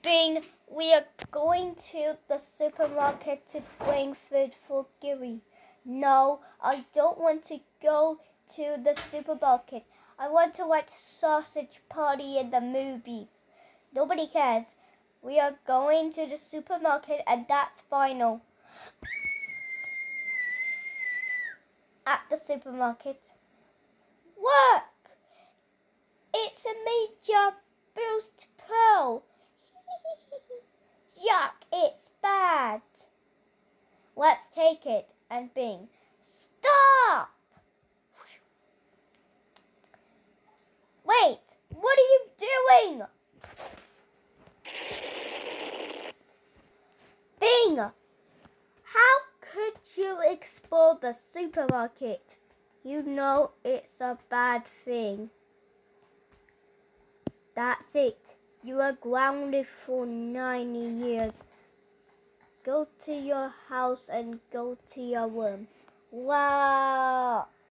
Bing, we are going to the supermarket to bring food for Gary. No, I don't want to go to the supermarket. I want to watch Sausage Party in the movies. Nobody cares. We are going to the supermarket and that's final. At the supermarket. Work! It's a major boost pearl. Yuck, it's bad. Let's take it. And Bing, stop! Wait, what are you doing? Bing, how could you explore the supermarket? You know it's a bad thing. That's it. You are grounded for 90 years. Go to your house and go to your room. Wow.